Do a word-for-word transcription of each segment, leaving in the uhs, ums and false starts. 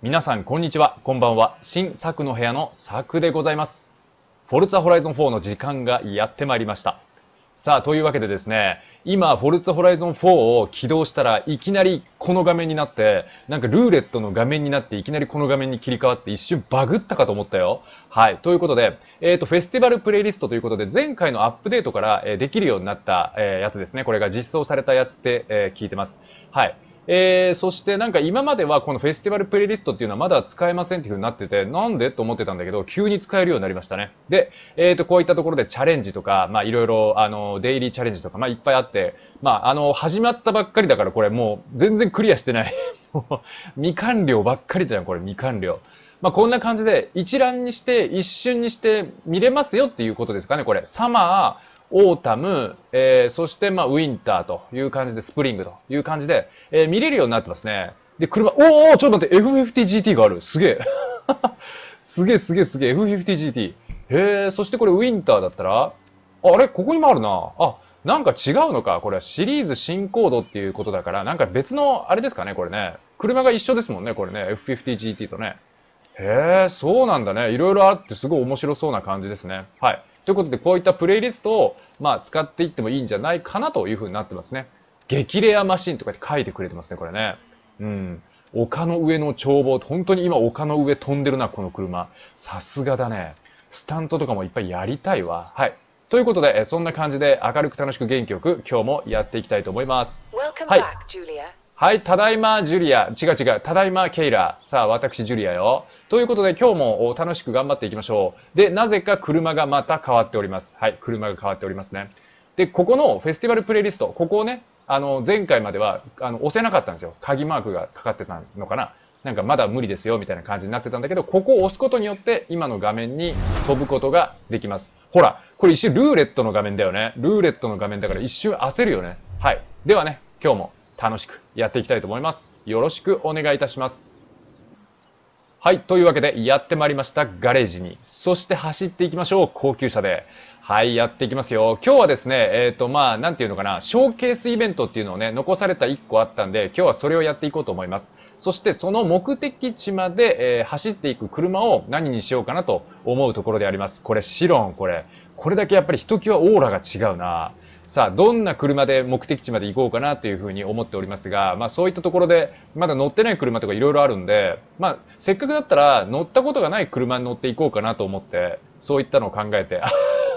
皆さんこんにちは、こんばんは。新作の部屋の作でございます。フォルツァホライゾンフォーの時間がやってまいりました。さあ、というわけでですね、今、フォルツァホライゾンフォーを起動したらいきなりこの画面になって、なんかルーレットの画面になっていきなりこの画面に切り替わって一瞬バグったかと思ったよ。はい。ということで、えっと、フェスティバルプレイリストということで、前回のアップデートからえできるようになった、えー、やつですね。これが実装されたやつで、えー、聞いてます。はい。えー、そしてなんか今まではこのフェスティバルプレイリストっていうのはまだ使えませんっていう風になってて、なんでと思ってたんだけど、急に使えるようになりましたね。で、えーと、こういったところでチャレンジとか、まあいろいろ、あの、デイリーチャレンジとか、まあいっぱいあって、まああの、始まったばっかりだからこれもう全然クリアしてない。もう未完了ばっかりじゃん、これ未完了。まあこんな感じで一覧にして一瞬にして見れますよっていうことですかね、これ。サマー、オータム、えー、そしてまあウィンターという感じで、スプリングという感じで、えー、見れるようになってますね。で、車、おーおーちょっと待って、エフフィフティージーティー がある。すげえ。すげえすげえすげえ、エフフィフティージーティー。へえ、そしてこれウィンターだったら、あれここにもあるな。あ、なんか違うのか。これはシリーズ新コードっていうことだから、なんか別の、あれですかね、これね。車が一緒ですもんね、これね。エフフィフティージーティー とね。へえ、そうなんだね。いろいろあってすごい面白そうな感じですね。はい。ということで、こういったプレイリストを、まあ、使っていってもいいんじゃないかなというふうになってますね。激レアマシンとかって書いてくれてますね、これね。うん。丘の上の眺望。本当に今丘の上飛んでるな、この車。さすがだね。スタントとかもいっぱいやりたいわ。はい。ということで、そんな感じで明るく楽しく元気よく今日もやっていきたいと思います。はい。はい、ただいま、ジュリア。違う違う。ただいま、ケイラ。さあ、私、ジュリアよ。ということで、今日も楽しく頑張っていきましょう。で、なぜか車がまた変わっております。はい、車が変わっておりますね。で、ここのフェスティバルプレイリスト、ここをね、あの、前回までは、あの、押せなかったんですよ。鍵マークがかかってたのかな。なんかまだ無理ですよ、みたいな感じになってたんだけど、ここを押すことによって、今の画面に飛ぶことができます。ほら、これ一瞬ルーレットの画面だよね。ルーレットの画面だから一瞬焦るよね。はい。ではね、今日も楽しくやっていきたいと思います。よろしくお願いいたします。はい。というわけで、やってまいりました。ガレージに。そして走っていきましょう。高級車で。はい。やっていきますよ。今日はですね、えっと、まあ、なんていうのかな、ショーケースイベントっていうのをね、残されたいっこあったんで、今日はそれをやっていこうと思います。そして、その目的地まで、えー、走っていく車を何にしようかなと思うところであります。これ、シロン、これ。これだけやっぱりひときわオーラが違うな。さあ、どんな車で目的地まで行こうかなというふうに思っておりますが、まあそういったところで、まだ乗ってない車とかいろいろあるんで、まあせっかくだったら乗ったことがない車に乗っていこうかなと思って、そういったのを考えて、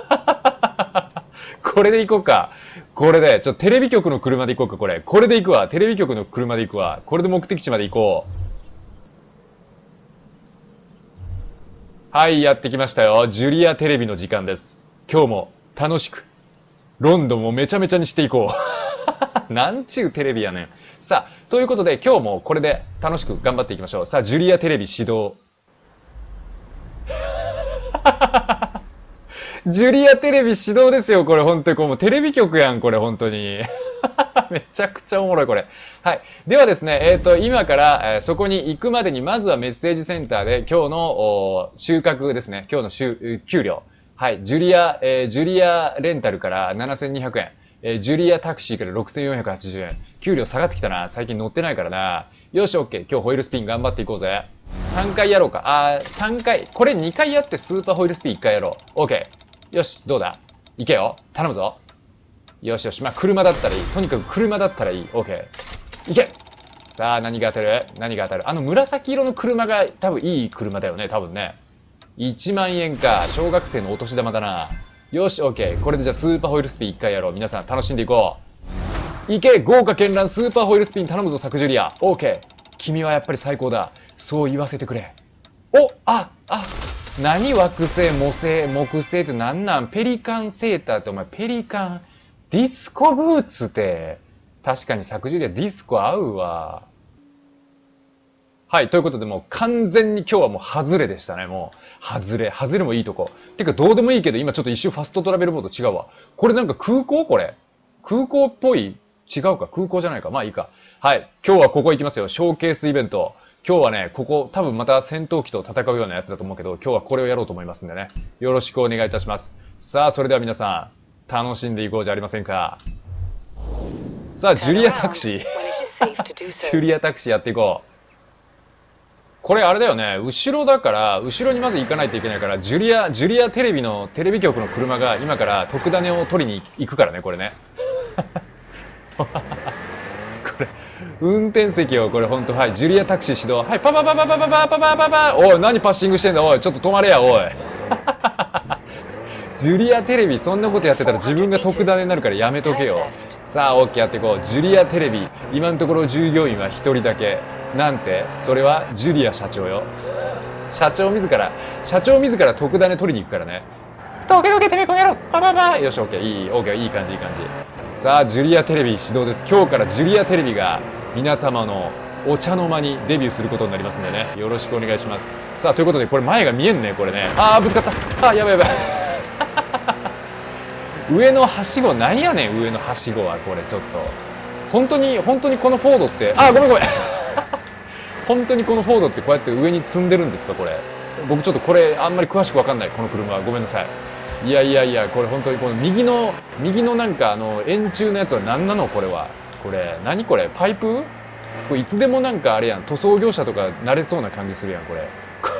これで行こうか。これで、ちょっとテレビ局の車で行こうか、これ。これで行くわ。テレビ局の車で行くわ。これで目的地まで行こう。はい、やってきましたよ。ジュリアテレビの時間です。今日も楽しく。ロンドンをめちゃめちゃにしていこう。なんちゅうテレビやねん。さあ、ということで今日もこれで楽しく頑張っていきましょう。さあ、ジュリアテレビ始動。ジュリアテレビ始動ですよ、これ本当に。これもうテレビ局やん、これ本当に。めちゃくちゃおもろい、これ。はい。ではですね、えっと、今から、えー、そこに行くまでに、まずはメッセージセンターで今日の収穫ですね。今日の収給料。はい。ジュリア、えー、ジュリアレンタルからななせんにひゃくえん。えー、ジュリアタクシーからろくせんよんひゃくはちじゅうえん。給料下がってきたな。最近乗ってないからな。よし、オッケー。今日ホイールスピン頑張っていこうぜ。さんかいやろうか。あー、さんかい。これにかいやってスーパーホイールスピンいっかいやろう。オッケー。よし、どうだいけよ。頼むぞ。よしよし。まあ、車だったらいい。とにかく車だったらいい。オッケー。いけさあ、何が当たる何が当たるあの紫色の車が多分いい車だよね。多分ね。いちまんえんか。小学生のお年玉だな。よし、オッケー。これでじゃあスーパーホイールスピンいっかいやろう。皆さん楽しんでいこう。いけ豪華絢爛スーパーホイールスピン頼むぞ、サクジュリア。オッケー。君はやっぱり最高だ。そう言わせてくれ。おああ何惑星、木星、木星ってなんなんペリカンセーターってお前ペリカン、ディスコブーツって、確かにサクジュリアディスコ合うわ。はい、ということでもう完全に今日はもう外れでしたね、もう。外れ、外れもいいとこ。てかどうでもいいけど今ちょっと一瞬ファストトラベルモード違うわ。これなんか空港これ。空港っぽい違うか空港じゃないかまあいいか。はい、今日はここ行きますよ。ショーケースイベント。今日はね、ここ多分また戦闘機と戦うようなやつだと思うけど、今日はこれをやろうと思いますんでね。よろしくお願いいたします。さあ、それでは皆さん、楽しんでいこうじゃありませんか。さあ、ジュリアタクシー。ジュリアタクシーやっていこう。 これあれだよね、後ろだから、後ろにまず行かないといけないから、ジュリア、ジュリアテレビの、テレビ局の車が今から特ダネを取りに行くからね、これね。これ、運転席をこれほんと、はい、ジュリアタクシー始動。はい、パパパパパパパパパパパおい、何パッシングしてんだ、おい、ちょっと止まれや、おい。ジュリアテレビ、そんなことやってたら自分が特ダネになるからやめとけよ。さあ、オッケーやっていこう。ジュリアテレビ、今のところ従業員はひとりだけ。なんて、それはジュリア社長よ。社長自ら、社長自ら特ダネ取りに行くからね。どけどけてめえこの野郎パパパよし、オッケー、いい、オッケー、いい感じ、いい感じ。さあ、ジュリアテレビ始動です。今日からジュリアテレビが皆様のお茶の間にデビューすることになりますんでね。よろしくお願いします。さあ、ということで、これ前が見えんね、これね。あー、ぶつかった。あー、やばいやばい。上のはしご、何やねん、上のはしごは、これちょっと。本当に、本当にこのフォードって、あー、ごめんごめん。本当にこのフォードってこうやって上に積んでるんですか、これ。僕ちょっとこれ、あんまり詳しくわかんない、この車は。ごめんなさい。いやいやいや、これ本当にこの右の、右のなんかあの、円柱のやつは何なのこれは。これ、何これパイプこれいつでもなんかあれやん、塗装業者とか慣れそうな感じするやん、これ。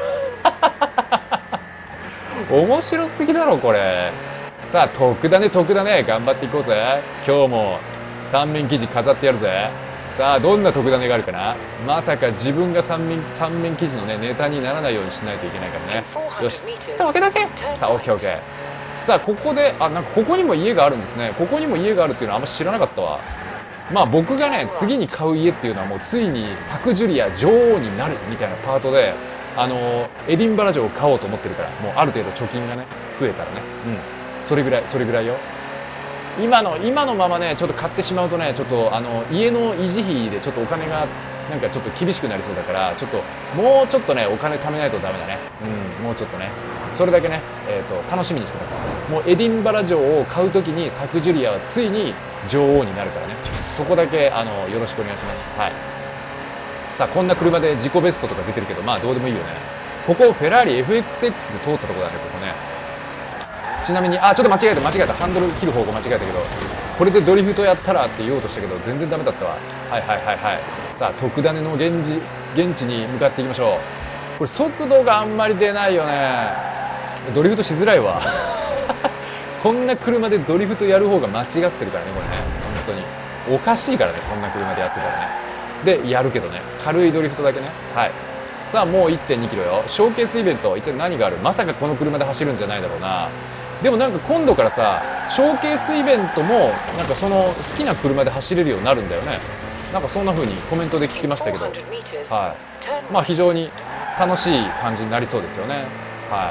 面白すぎだろ、これ。さあ、得だね、得だね。頑張っていこうぜ。今日も三面記事飾ってやるぜ。さあ、どんな特ダネがあるかな。まさか自分が三面、三面記事のね、ネタにならないようにしないといけないからね。よし。だけだけ。さあ、オッケーオッケー。さあ、ここで、あ、なんかここにも家があるんですね。ここにも家があるっていうのはあんま知らなかったわ。まあ僕がね、次に買う家っていうのはもうついにサクジュリア女王になるみたいなパートで、あのー、エディンバラ城を買おうと思ってるから、もうある程度貯金がね、増えたらね。うん。それぐらい、それぐらいよ。今の、今のままね、ちょっと買ってしまうとね、ちょっとあの、家の維持費でちょっとお金が、なんかちょっと厳しくなりそうだから、ちょっと、もうちょっとね、お金貯めないとダメだね。うん、もうちょっとね。それだけね、えっと、楽しみにしてください。もうエディンバラ城を買うときに、サクジュリアはついに女王になるからね。そこだけ、あの、よろしくお願いします。はい。さあ、こんな車で自己ベストとか出てるけど、まあどうでもいいよね。ここ、フェラーリ エフエックスエックス で通ったところだね、ここね。ちなみに、あ、ちょっと間違えた、間違えた。ハンドル切る方向間違えたけど、これでドリフトやったらって言おうとしたけど、全然ダメだったわ。はいはいはいはい。さあ、特ダネの現地、現地に向かっていきましょう。これ速度があんまり出ないよね。ドリフトしづらいわ。こんな車でドリフトやる方が間違ってるからね、これね。本当に。おかしいからね、こんな車でやってたらね。で、やるけどね。軽いドリフトだけね。はい。さあ、もう いってんにキロよ。ショーケースイベント、一体何がある？まさかこの車で走るんじゃないだろうな。でもなんか今度からさ、ショーケースイベントも、なんかその好きな車で走れるようになるんだよね。なんかそんな風にコメントで聞きましたけど。はい。まあ非常に楽しい感じになりそうですよね。はい。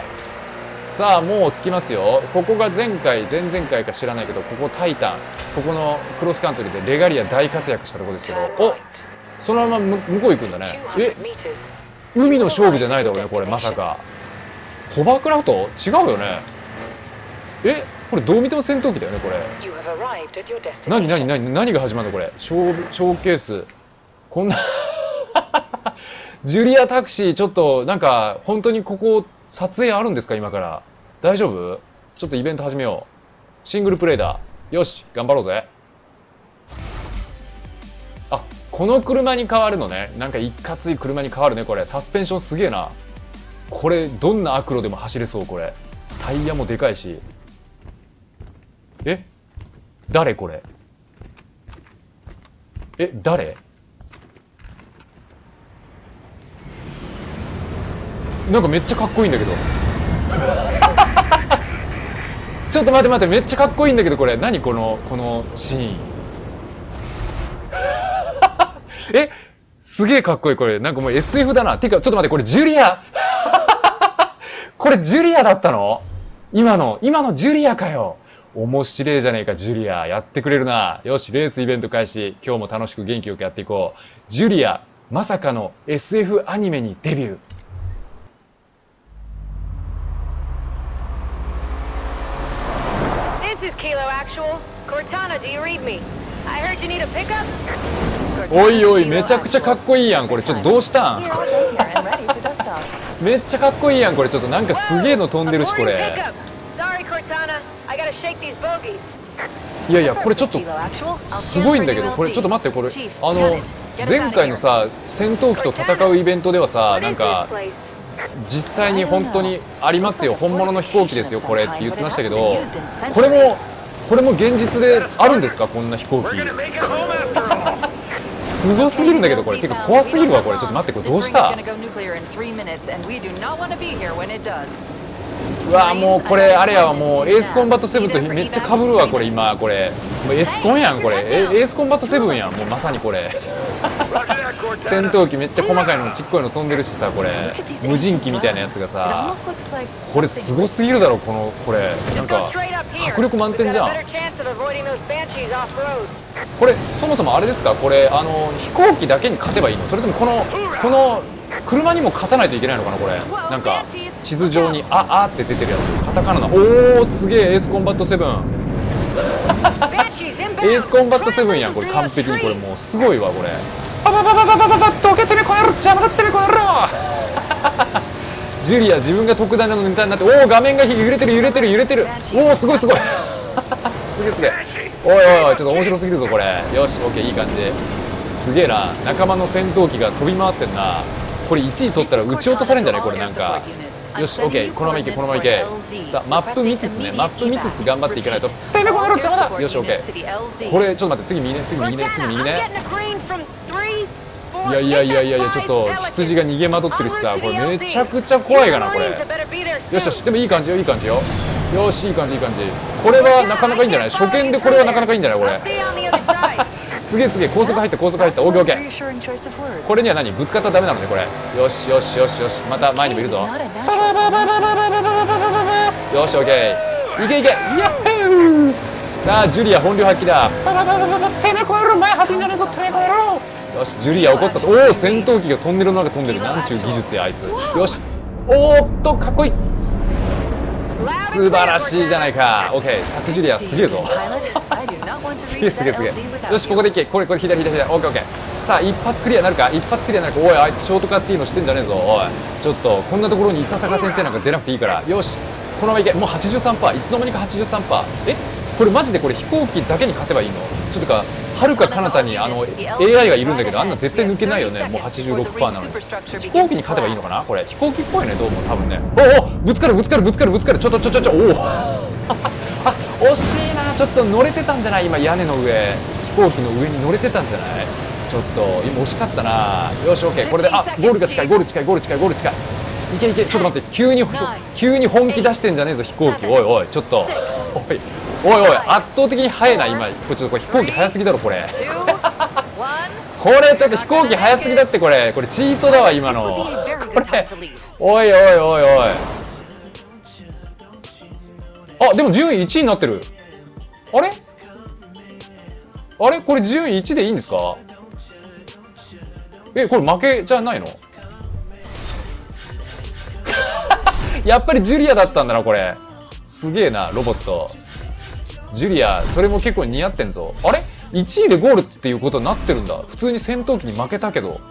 さあ、もう着きますよ。ここが前回、前々回か知らないけど、ここタイタン。ここのクロスカントリーでレガリア大活躍したところですけど、お、そのまま向こう行くんだね。え、海の勝負じゃないだろうね、これまさか。ホバークラフト違うよね。え、これどう見ても戦闘機だよね、これ。何何何何が始まるのこれ。ショー、ショーケース。こんなジュリアタクシー、ちょっと、なんか、本当にここ、撮影あるんですか今から。大丈夫？ちょっとイベント始めよう。シングルプレイだ。よし、頑張ろうぜ。あ、この車に変わるのね。なんか一括い車に変わるね、これ。サスペンションすげえな。これ、どんな悪路でも走れそう、これ。タイヤもでかいし。え？誰これ？え、誰？なんかめっちゃかっこいいんだけど。ちょっと待って待って、めっちゃかっこいいんだけど、これ。何この、このシーン。え、すげえかっこいい、これ。なんかもう エスエフ だな。てか、ちょっと待って、これジュリアこれジュリアだったの？今の、今のジュリアかよ。面白いじゃねえか、ジュリア。やってくれるな。よし、レースイベント開始。今日も楽しく元気よくやっていこう。ジュリア、まさかの エスエフ アニメにデビュー。おいおい、めちゃくちゃかっこいいやん。これちょっとどうしたん？めっちゃかっこいいやん。これちょっとなんかすげえの飛んでるし、これ。いやいや、これちょっとすごいんだけど、これちょっと待って、これあの前回のさ戦闘機と戦うイベントではさなんか実際に本当にありますよ本物の飛行機ですよこれって言ってましたけどこれもこれも現実であるんですかこんな飛行機すごすぎるんだけどこれてか怖すぎるわこれちょっと待ってこれどうしたうわもうこれあれやわもうエースコンバットセブンとめっちゃかぶるわこれ今これもうエスコンやんこれエースコンバットセブンやんもうまさにこれ戦闘機めっちゃ細かいのちっこいの飛んでるしさこれ無人機みたいなやつがさこれすごすぎるだろこのこれなんか迫力満点じゃんこれそもそもあれですかこれあの飛行機だけに勝てばいいのそれともこのこの車にも勝たないといけないのかなこれなんか地図上に「ああ」って出てるやつカタカナのおおすげえエースコンバットセブンエースコンバットセブンやんこれ完璧にこれもうすごいわこれパパパパパパパパッとけてめこやろ邪魔だってめこやろジュリア自分が特大なのネタになっておお画面が揺れてる揺れてる揺れてるおおすごいすごいすげえすげえおいおいおいちょっと面白すぎるぞこれよしオッケーいい感じすげえな仲間の戦闘機が飛び回ってんなこれいちい取ったら撃ち落とされるんじゃないこれなんかよしオッケーこのままいけこのままいけさあマップ見つつねマップ見つつ頑張っていかないとてめえこの野郎邪魔だよしオッケーこれちょっと待って次右ね次右ね次右ねいやいやいやいやいやちょっと羊が逃げ惑ってるしさこれめちゃくちゃ怖いかなこれよしよしでもいい感じよいい感じよよしいい感じいい感じこれはなかなかいいんじゃない初見でこれはなかなかいいんじゃないこれすげえすげえ高速入った高速入ったオッケーオッケーこれには何ぶつかったらダメなのねこれよしよしよしよしまた前にもいるぞよしオッケーいけいけやっへーさあジュリア本領発揮だてめえこやろ前走んじゃねえぞてめえこやろよしジュリア怒ったぞおお戦闘機がトンネルの中飛んでるなんちゅう技術やあいつよしおーっとかっこいい素晴らしいじゃないかオッケーサクジュリアすげえぞすげえすげえすげえよしここでいけこれこれ左左左オッケーオッケーさあ一発クリアなるか一発クリアなるかおいあいつショートカットいいのしてんじゃねえぞおいちょっとこんなところに伊佐坂先生なんか出なくていいからよしこのままいけもう はちじゅうさんパーセント いつの間にか はちじゅうさんパーセント えこれマジでこれ飛行機だけに勝てばいいのちょっとかはるか彼方にあの エーアイ がいるんだけどあんな絶対抜けないよねもう はちじゅうろくパーセント なのに飛行機に勝てばいいのかなこれ飛行機っぽいねどうも多分ねおおぶつかるぶつかるぶつかるぶつかるちょっとちょちょちょおおあ惜しいなちょっと乗れてたんじゃない今屋根の上飛行機の上に乗れてたんじゃないちょっと今惜しかったなよし OK これであゴールが近いゴール近いゴール近いゴール近いいけいけちょっと待って急に急に本気出してんじゃねえぞ飛行機おいおいちょっとおいおいおい圧倒的に速いな今これちょっとこれ飛行機速すぎだろこれこれちょっと飛行機速すぎだってこれこれチートだわ今のこれおいおいおいおいあでも順位いちいになってるあれあれこれ順位いちでいいんですかえこれ負けじゃないのやっぱりジュリアだったんだなこれすげえなロボットジュリアそれも結構似合ってんぞあれいちいでゴールっていうことになってるんだ普通に戦闘機に負けたけど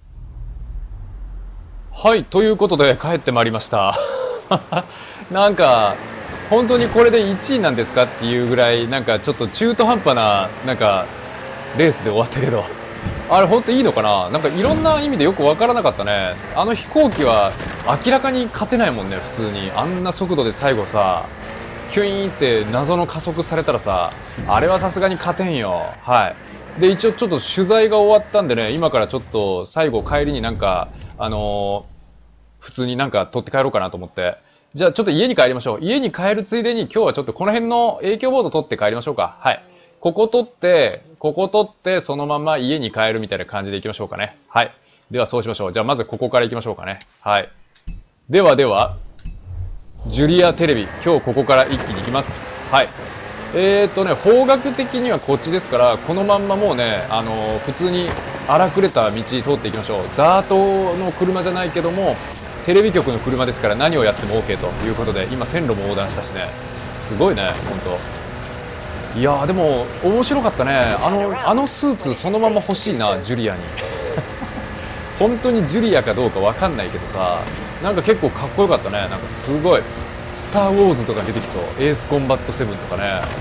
はいということで帰ってまいりましたなんか本当にこれでいちいなんですかっていうぐらいなんかちょっと中途半端ななんかレースで終わったけどあれ本当いいのかななんかいろんな意味でよく分からなかったねあの飛行機は明らかに勝てないもんね普通にあんな速度で最後さキュイーンって謎の加速されたらさあれはさすがに勝てんよはいで一応ちょっと取材が終わったんでね今からちょっと最後帰りになんかあのー、普通になんか取って帰ろうかなと思ってじゃあちょっと家に帰りましょう家に帰るついでに今日はちょっとこの辺の影響ボード取って帰りましょうかはいここ取ってここ取ってそのまま家に帰るみたいな感じでいきましょうかねはいではそうしましょうじゃあまずここからいきましょうかねはいではではジュリアテレビ今日ここから一気に行きますはいえーっとね方角的にはこっちですからこのまんまもうねあのー、普通に荒くれた道通っていきましょうダートの車じゃないけどもテレビ局の車ですから何をやっても OK ということで今線路も横断したしねすごいね本当いやーでも面白かったねあのあのスーツそのまま欲しいなジュリアに本当にジュリアかどうかわかんないけどさなんか結構かっこよかったねなんかすごいスター・ウォーズとか出てきそうエースコンバットセブンとかね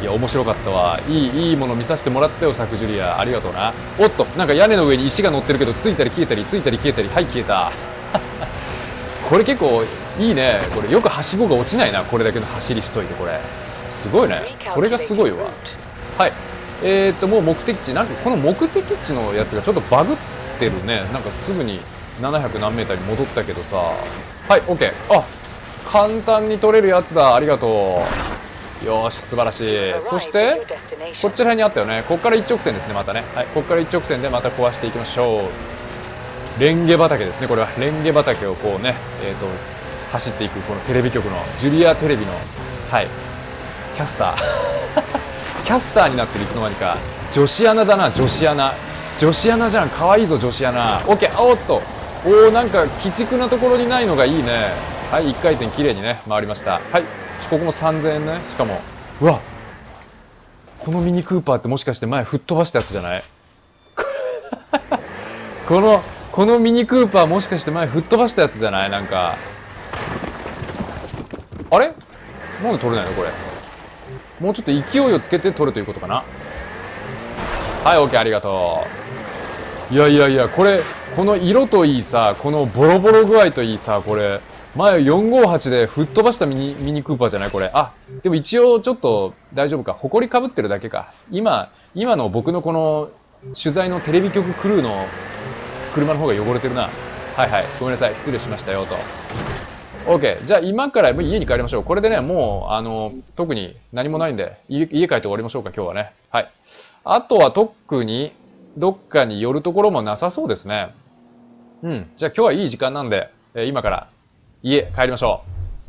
いや、面白かったわ。いい、いいもの見させてもらったよ、サクジュリア。ありがとうな。おっと、なんか屋根の上に石が乗ってるけど、ついたり消えたり、ついたり消えたり、はい、消えた。これ結構いいね。これよくはしごが落ちないな。これだけの走りしといて、これ。すごいね。それがすごいわ。はい。えーっと、もう目的地、なんかこの目的地のやつがちょっとバグってるね。なんかすぐにななひゃく何メーターに戻ったけどさ。はい、OK。あ、簡単に取れるやつだ。ありがとう。よーし、素晴らしい。そして、こっちら辺にあったよね。こっから一直線ですね、またね。はい、こっから一直線でまた壊していきましょう。レンゲ畑ですね、これは。レンゲ畑をこうね、えーと、走っていく、このテレビ局の、ジュリアテレビの、はい、キャスター。キャスターになってるいつの間にか。女子アナだな、女子アナ。女子アナじゃん、かわいいぞ、女子アナ。オッケー、あおっと。おー、なんか、鬼畜なところにないのがいいね。はい、いっかい転綺麗にね、回りました。はい、ここもさんぜんえんね。しかも、うわ、このミニクーパーってもしかして前吹っ飛ばしたやつじゃない？この、このミニクーパーもしかして前吹っ飛ばしたやつじゃない？なんか。あれなんで取れないのこれ。もうちょっと勢いをつけて取るということかな。はい、OK、ありがとう。いやいやいや、これ、この色といいさ、このボロボロ具合といいさ、これ、前よんごはちで吹っ飛ばしたミニ、ミニクーパーじゃないこれ。あ、でも一応ちょっと大丈夫か。埃かぶってるだけか。今、今の僕のこの取材のテレビ局クルーの車の方が汚れてるな。はいはい。ごめんなさい。失礼しましたよと。OK。じゃあ今から家に帰りましょう。これでね、もう、あの、特に何もないんで、家、家帰って終わりましょうか、今日はね。はい。あとは特に、どっかに寄るところもなさそうですね。うん。じゃあ今日はいい時間なんで、えー、今から家帰りましょ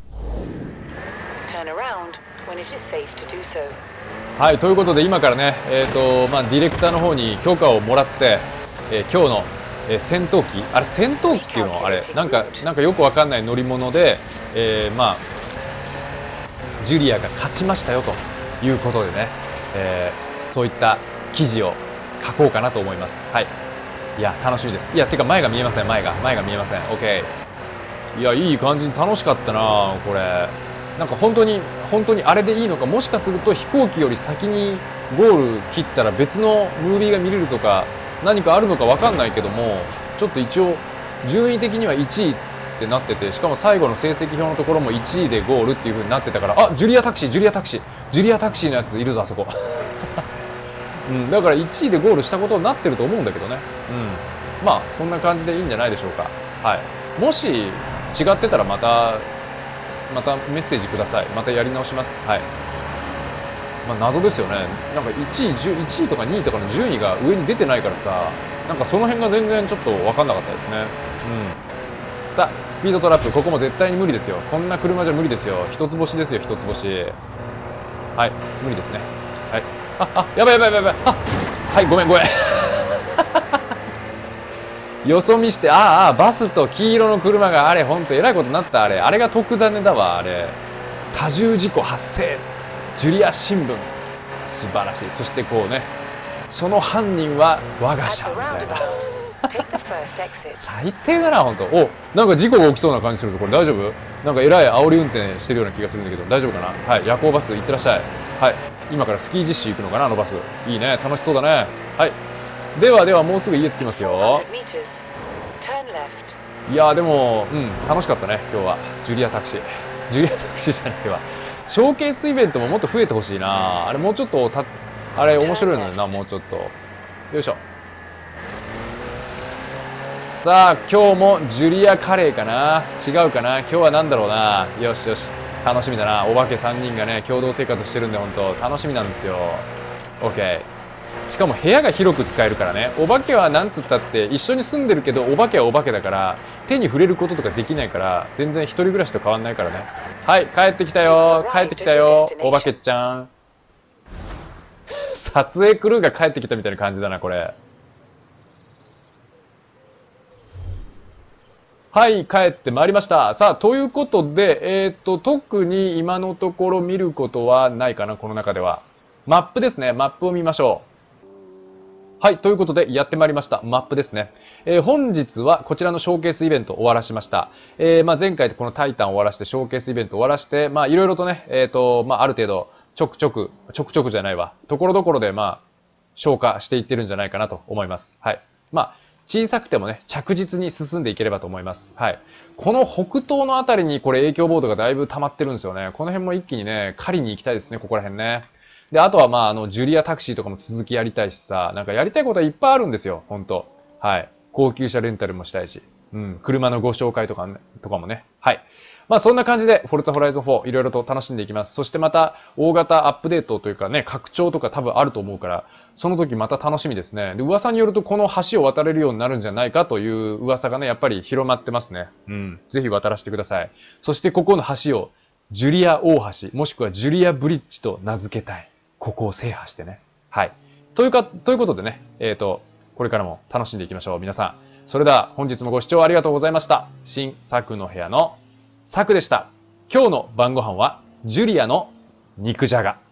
う。はい。ということで今からね、えっと、まあ、ディレクターの方に許可をもらって、えー、今日の、えー、戦闘機あれ戦闘機っていうのあれなんかなんかよくわかんない乗り物で、えー、まあジュリアが勝ちましたよということでね、えー、そういった記事を書こうかなと思います。はい。いや楽しみです。いやてか前が見えません。前が前が見えません。 OK。 いやいい感じに楽しかったなこれ。なんか本当に本当にあれでいいのか。もしかすると飛行機より先にゴール切ったら別のムービーが見れるとか何かあるのか分かんないけども、ちょっと一応順位的にはいちいってなってて、しかも最後の成績表のところもいちいでゴールっていう風になってたから、あジュリアタクシージュリアタクシージュリアタクシーのやついるぞあそこ。うん、だからいちいでゴールしたことになってると思うんだけどね。うん、まあそんな感じでいいんじゃないでしょうか。はい。もし違ってたらまたまたメッセージください。またやり直します。はい。まあ、謎ですよね。なんかいちい、いちいとかにいとかの順位が上に出てないからさ、なんかその辺が全然ちょっと分かんなかったですね。うん。さあ、スピードトラップ、ここも絶対に無理ですよ。こんな車じゃ無理ですよ。一つ星ですよ、一つ星。はい、無理ですね。はい。あ、あ、やばいやばいやばい。あ、はい、ごめんごめん。よそ見して、ああ、バスと黄色の車があれ、ほんとえらいことになった、あれ。あれが特ダネだわ、あれ。多重事故発生。ジュリア新聞。素晴らしい。そしてこうね、その犯人は我が社みたいな。最低だな、ほんと。お、なんか事故が起きそうな感じすると、これ大丈夫？なんかえらい煽り運転してるような気がするんだけど、大丈夫かな？はい、夜行バス行ってらっしゃい。はい。今からスキー実習行くのかな、あのバス。いいね、楽しそうだね。はい。ではでは、もうすぐ家着きますよ。いやーでも、うん、楽しかったね、今日は。ジュリアタクシー。ジュリアタクシーじゃないわ。ショーケースイベントももっと増えてほしいな。あれもうちょっとた、あれ面白いのよな、もうちょっと。よいしょ。さあ、今日もジュリアカレーかな？違うかな？今日は何だろうな。よしよし。楽しみだな。お化けさんにんがね、共同生活してるんで、ほんと、楽しみなんですよ。OK。しかも部屋が広く使えるからね。お化けはなんつったって一緒に住んでるけど、お化けはお化けだから手に触れることとかできないから、全然一人暮らしと変わんないからね。はい、帰ってきたよ。帰ってきたよ。お化けちゃん。撮影クルーが帰ってきたみたいな感じだな、これ。はい、帰ってまいりました。さあ、ということで、えっと、特に今のところ見ることはないかな、この中では。マップですね。マップを見ましょう。はい。ということで、やってまいりました。マップですね。えー、本日はこちらのショーケースイベントを終わらしました。えー、まあ前回このタイタンを終わらして、ショーケースイベントを終わらして、まあいろいろとね、えっと、まあある程度ちょくちょく、ちょくちょくじゃないわ。ところどころで、まあ、消化していってるんじゃないかなと思います。はい。まあ、小さくてもね、着実に進んでいければと思います。はい。この北東のあたりにこれ影響ボードがだいぶ溜まってるんですよね。この辺も一気にね、狩りに行きたいですね、ここら辺ね。で、あとはまあ、あの、ジュリアタクシーとかも続きやりたいしさ、なんかやりたいことはいっぱいあるんですよ、ほんと。はい。高級車レンタルもしたいし。うん、車のご紹介とかね、とかもね。はい。まあそんな感じで、フォルツァホライゾンフォーいろいろと楽しんでいきます。そしてまた、大型アップデートというかね、拡張とか多分あると思うから、その時また楽しみですね。で、噂によるとこの橋を渡れるようになるんじゃないかという噂がね、やっぱり広まってますね。うん。ぜひ渡らせてください。そしてここの橋を、ジュリア大橋、もしくはジュリアブリッジと名付けたい。ここを制覇してね。はい。というか、ということでね、えっと、これからも楽しんでいきましょう。皆さん。それでは本日もご視聴ありがとうございました。新作の部屋の作でした。今日の晩ご飯はジュリアの肉じゃが。